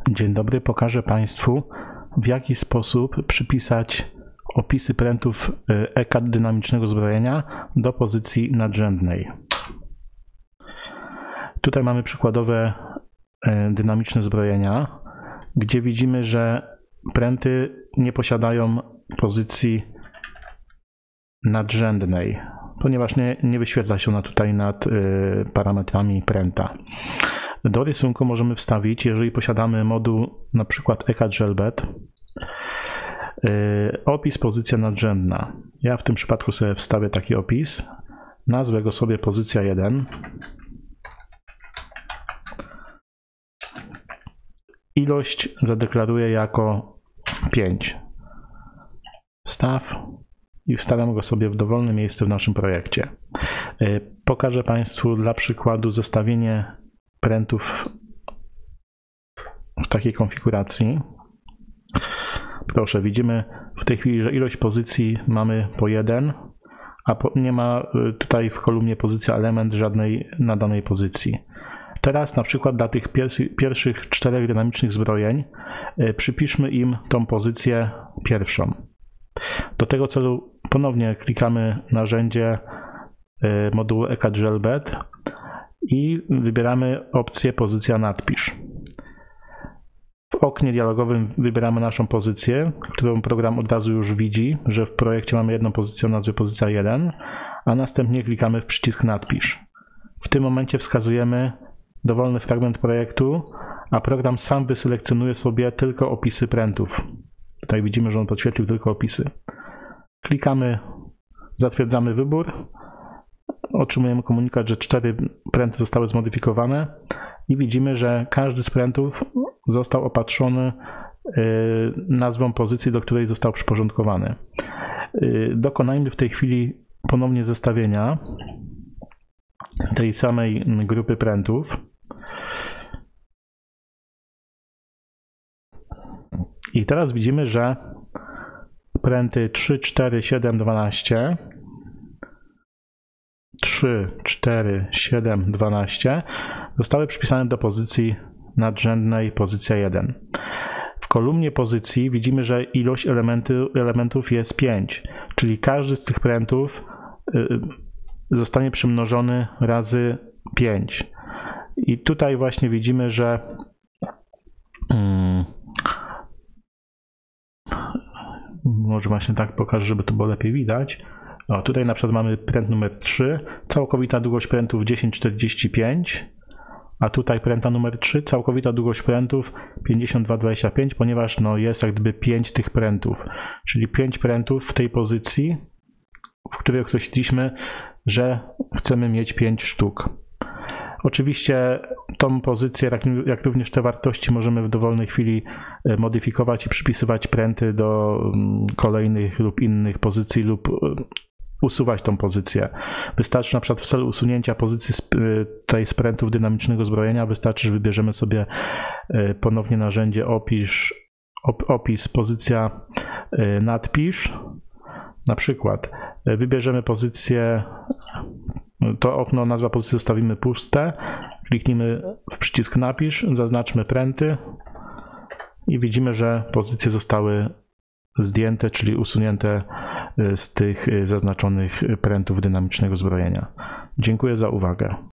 Dzień dobry, pokażę Państwu, w jaki sposób przypisać opisy prętów ECAD dynamicznego zbrojenia do pozycji nadrzędnej. Tutaj mamy przykładowe dynamiczne zbrojenia, gdzie widzimy, że pręty nie posiadają pozycji nadrzędnej, ponieważ nie wyświetla się ona tutaj nad parametrami pręta. Do rysunku możemy wstawić, jeżeli posiadamy moduł na przykład ECAD GelBet, opis pozycja nadrzędna. Ja w tym przypadku sobie wstawię taki opis, nazwę go sobie pozycja 1. Ilość zadeklaruję jako 5. Wstaw i wstawiam go sobie w dowolne miejsce w naszym projekcie. Pokażę Państwu dla przykładu zestawienie prętów w takiej konfiguracji. Proszę, widzimy w tej chwili, że ilość pozycji mamy po 1, a nie ma tutaj w kolumnie pozycja element żadnej na danej pozycji. Teraz na przykład dla tych pierwszych 4 dynamicznych zbrojeń przypiszmy im tą pozycję pierwszą. Do tego celu ponownie klikamy narzędzie modułu ECAD GelBet i wybieramy opcję pozycja nadpisz. W oknie dialogowym wybieramy naszą pozycję, którą program od razu już widzi, że w projekcie mamy jedną pozycję o nazwie pozycja 1, a następnie klikamy w przycisk nadpisz. W tym momencie wskazujemy dowolny fragment projektu, a program sam wyselekcjonuje sobie tylko opisy prętów. Tutaj widzimy, że on podświetlił tylko opisy. Klikamy, zatwierdzamy wybór, otrzymujemy komunikat, że 4 pręty zostały zmodyfikowane i widzimy, że każdy z prętów został opatrzony nazwą pozycji, do której został przyporządkowany. Dokonajmy w tej chwili ponownie zestawienia tej samej grupy prętów. I teraz widzimy, że pręty 3, 4, 7, 12, 3, 4, 7, 12 zostały przypisane do pozycji nadrzędnej, pozycja 1. W kolumnie pozycji widzimy, że ilość elementów jest 5, czyli każdy z tych prętów zostanie przemnożony razy 5. I tutaj właśnie widzimy, że może właśnie tak pokażę, żeby to było lepiej widać. O, tutaj na przykład mamy pręt numer 3, całkowita długość prętów 10,45, a tutaj pręta numer 3, całkowita długość prętów 52,25, ponieważ jest jak gdyby 5 tych prętów, czyli 5 prętów w tej pozycji, w której określiliśmy, że chcemy mieć 5 sztuk. Oczywiście tą pozycję, jak również te wartości możemy w dowolnej chwili modyfikować i przypisywać pręty do kolejnych lub innych pozycji lub usuwać tą pozycję. Wystarczy na przykład w celu usunięcia pozycji z prętów dynamicznego zbrojenia, wystarczy, że wybierzemy sobie ponownie narzędzie opis pozycja nadpisz. Na przykład wybierzemy pozycję, to okno, nazwa pozycji zostawimy puste, kliknijmy w przycisk napisz, zaznaczmy pręty i widzimy, że pozycje zostały zdjęte, czyli usunięte z tych zaznaczonych prętów dynamicznego zbrojenia. Dziękuję za uwagę.